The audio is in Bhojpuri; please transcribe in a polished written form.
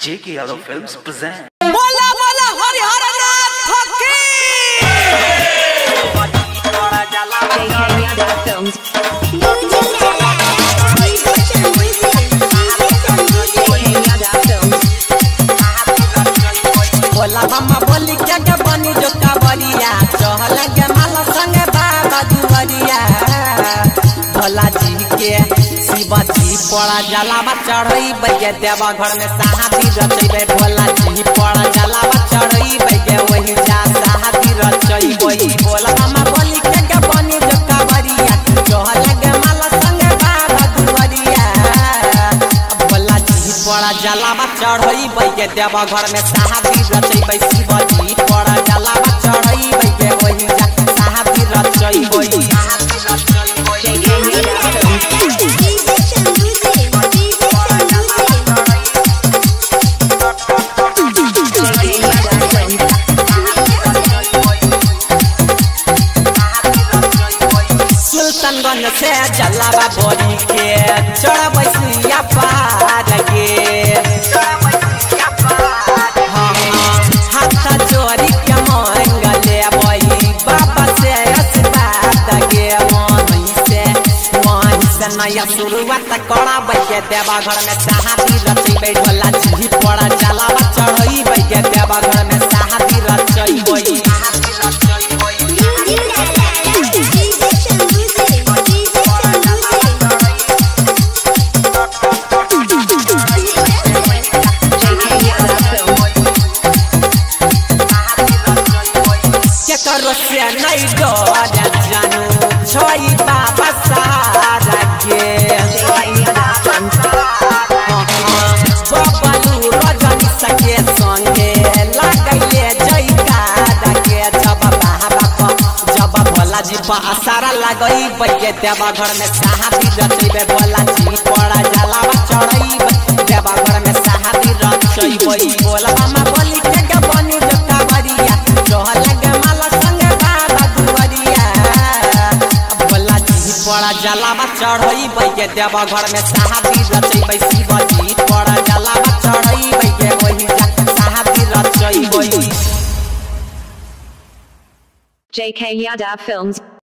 JK Yadav Films present. बोला बोला हरिहर नाथ की JK Yadav Films. बोला मम्मा बोली क्या क्या बनी जो कावरिया चहल के माला संग बाबा दुवरिया भोला जी के शिवा जी पड़ा जलावा चढ़ई बगे देवा घर में साहबी रचई भोला जी पड़ा जलावा चढ़ई बगे वही जा साहबी रचई वही बोला मम्मा बोली क्या क्या बनी जो कावरिया चहल के माला संग बाबा दुवरिया भोला जी पड़ा जलावा चढ़ई बगे देवा घर में साहबी रचई शिवा जी पड़ा जलावा चढ़ई बगे वही जा साहबी रचई वही JK Yadav Films. JK Yadav Films. Sultanganj से जलावा बोली के चढ़ बैसिया पार गे हाथ जोड़ी के मंगले बई बाबा से आशीर्वाद गे वहीं से नया शुरुआत करा बैगे देवा घर में साहबी रचई ढोला जी पड़ा जलावा चढ़ई बैगे देवा घर में साहबी रचई वही JK Yadav Films. करो से नहीं डर जानू छोई बाबा सारा के बबलू रजनी सके संगे लगैले जयकार के जब भोला जी सारा लगई बगे देवा घर में साहबी रचई भोला जी पड़ा जलावा चढ़ई देवा घर में साहबी रचई वही बोला मामा बोली के बनी जो कावरिया चहल के माला संग बाबा दुवरिया भोला जी पड़ा जलावा चढ़ई बगे देवा घर में साहबी रचई शिवा जी पड़ा जलावा चढ़ई बगे वही साहबी रचई वही JK Yadav Films.